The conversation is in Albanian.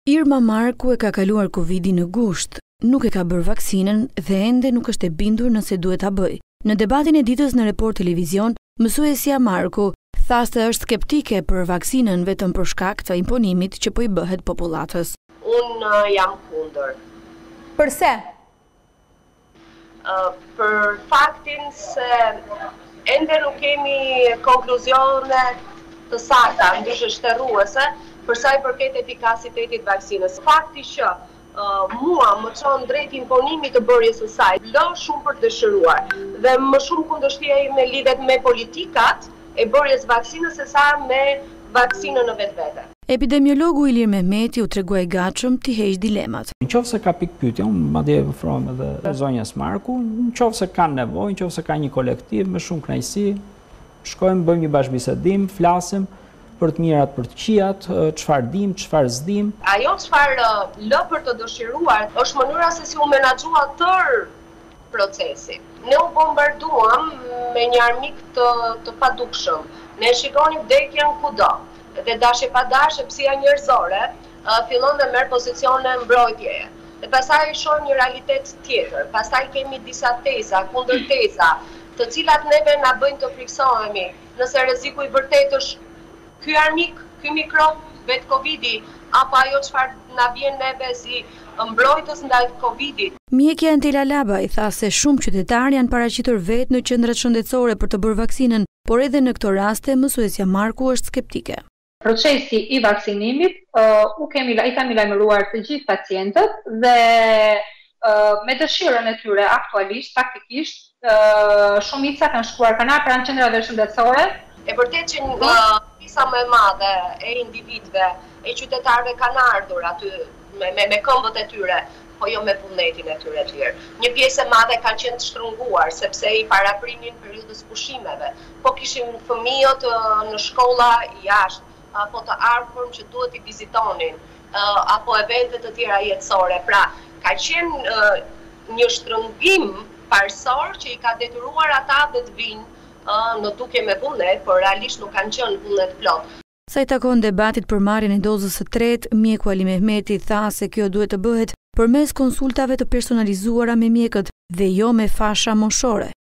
Irma Marku e ka kaluar Covid-in në gusht, nuk e ka bërë vaksinën dhe ende nuk është e bindur nëse duhet ta bëj. Në debatin e ditës në Report Televizion, mësuesja Marku tha se është skeptike për vaksinën vetëm për shkak të imponimit që po i bëhet popullatës. Unë jam kundër. Përse? Për faktin se ende nuk kemi konkluzione të sakta, ndyshe shtërruese, për sa i përket efikasitetit vaksinës. Fakti që mua më çon drejt imponimit të bërjes së saj, lë shumë për të dëshiruar dhe më shumë kundërshtia ime lidhet me politikat e bërjes vaksinës se sa me vaksinën në vetvete. Epidemiologu Ilir Mehmeti u tregua i gatshëm t'i heq dilemat. Nëse ka pikë pyetje, unë madje ofrojmë edhe zonjës Marku, nëse kanë nevojë, nëse ka një kolektiv me shumë kënaqësi, shkojmë, bëjmë një bashkëbisedim, flasim për të mirat, për të këqijat, çfarë dim, çfarë s'dim. Ajo çfarë lë për të dëshiruar është mënyra se si u menaxhua tërë procesi. Ne u bombarduam me një armik të padukshëm. Ne shikonim vdekjen kudo. Dhe dashje pa dashje, psia njerëzore fillon dhe merr pozicione mbrojtjeje. Dhe pastaj shohim një realitet tjetër. Pastaj kemi disa teza, kundërteza, të cilat neve na bëjnë të friksohemi nëse rreziku i vërtetë është ky armik, ky mikrob, vetë Covidi, apo ajo çfarë na vjen neve si mbrojtës ndaj Covidit. Mjekja Antela Laba i tha se shumë qytetarë janë paraqitur vetë në qendrat shëndetësore për të bërë vaksinën, por edhe në këto raste mësuesja Marku është skeptike. Procesi i vaksinimit i kemi lajmëruar të gjithë pacientët dhe me dëshirën e tyre aktualisht, faktikisht, shumica kanë shkuar kanë pranë qendrave shëndetësore. E vërtet që një pjesa më e madhe e individëve, e qytetarëve kanë ardhur aty me këmbët e tyre, po jo me vullnetin e tyre të lirë. Një pjesë e madhe kanë qenë të shtrënguar sepse i paraprinin periudhës pushimeve, po kishin fëmijët në shkolla jashtë, apo të afërm që duhet i vizitonin, apo evente të tjera jetësore. Pra, ka qenë një shtrëngim parsor që i ka detyruar ata dhe të vinë në duke me vullnet, por realisht nuk kanë qenë vullnet plot. Sa i takon debatit për marrjen e dozës së tretë, mjeku Ali Mehmeti tha se kjo duhet të bëhet përmes konsultave të personalizuara me mjekët dhe jo me fasha moshore.